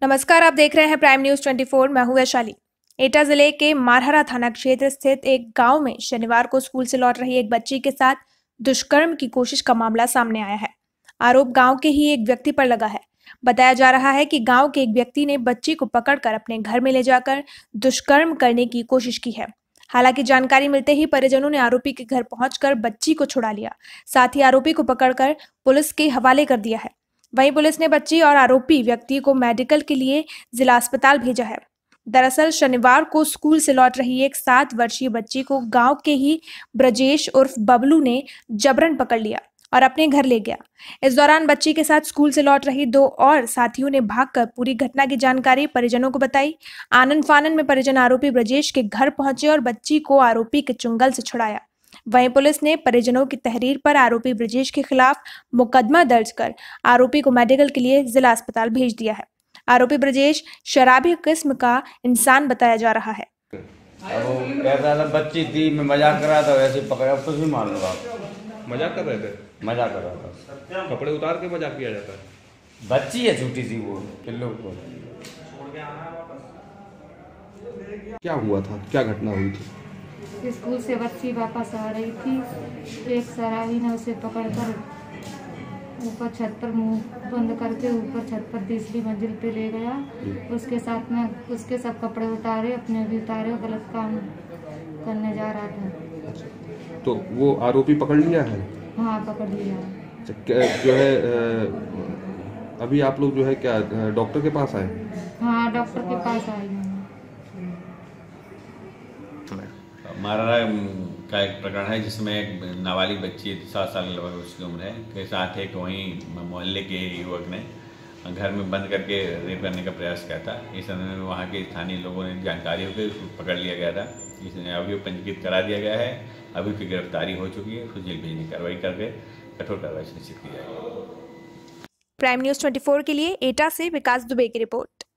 नमस्कार, आप देख रहे हैं प्राइम न्यूज 24। मैं हूं वैशाली। एटा जिले के मारहरा थाना क्षेत्र स्थित एक गांव में शनिवार को स्कूल से लौट रही एक बच्ची के साथ दुष्कर्म की कोशिश का मामला सामने आया है। आरोप गांव के ही एक व्यक्ति पर लगा है। बताया जा रहा है कि गांव के एक व्यक्ति ने बच्ची को पकड़कर अपने घर में ले जाकर दुष्कर्म करने की कोशिश की है। हालांकि जानकारी मिलते ही परिजनों ने आरोपी के घर पहुंचकर बच्ची को छुड़ा लिया, साथ ही आरोपी को पकड़कर पुलिस के हवाले कर दिया है। वहीं पुलिस ने बच्ची और आरोपी व्यक्ति को मेडिकल के लिए जिला अस्पताल भेजा है। दरअसल शनिवार को स्कूल से लौट रही एक 7 वर्षीय बच्ची को गांव के ही ब्रजेश उर्फ बबलू ने जबरन पकड़ लिया और अपने घर ले गया। इस दौरान बच्ची के साथ स्कूल से लौट रही 2 और साथियों ने भागकर पूरी घटना की जानकारी परिजनों को बताई। आनन फानन में परिजन आरोपी ब्रजेश के घर पहुंचे और बच्ची को आरोपी के चुंगल से छुड़ाया। वहीं पुलिस ने परिजनों की तहरीर पर आरोपी ब्रजेश के खिलाफ मुकदमा दर्ज कर आरोपी को मेडिकल के लिए जिला अस्पताल भेज दिया है। आरोपी ब्रजेश शराबी किस्म का इंसान बताया जा रहा है। अब वो कहता था बच्ची थी, मैं मजाक कर रहा था, वैसे पकड़ा। अब कुछ भी मान लो आप। मजाक कर रहे थे? मजाक कर रहा था। कपड़े उतार के मजाक किया जाता है? बच्ची है, छोटी सी, वो पिल्लू को। क्या हुआ था, क्या घटना हुई थी? स्कूल से बच्ची वापस आ रही थी। एक शराबी ने उसे पकड़कर ऊपर छत पर मुंह बंद करके ऊपर छत पर तीसरी मंजिल पे ले गया। उसके साथ में उसके सब कपड़े उतारे, अपने भी उतारे, गलत काम करने जा रहा था। तो वो आरोपी पकड़ लिया है? हाँ, पकड़ लिया। जो है अभी आप लोग जो है क्या डॉक्टर के पास आए? हाँ, डॉक्टर के पास आए हैं। मारहरा का एक प्रकरण है जिसमें एक नाबालिग बच्ची 7 साल लगभग उसकी उम्र है के साथ एक वहीं मोहल्ले के युवक ने घर में बंद करके रेप करने का प्रयास किया था। इस समय में वहाँ के स्थानीय लोगों ने जानकारी होकर उसको पकड़ लिया गया था। इसने अभियोग पंजीकृत करा दिया गया है। अभी उसकी गिरफ्तारी हो चुकी है। उसको जेल भेजने की कार्रवाई करके कठोर कार्रवाई सुनिश्चित की जाएगी। प्राइम न्यूज 24 के लिए एटा से विकास दुबे की रिपोर्ट।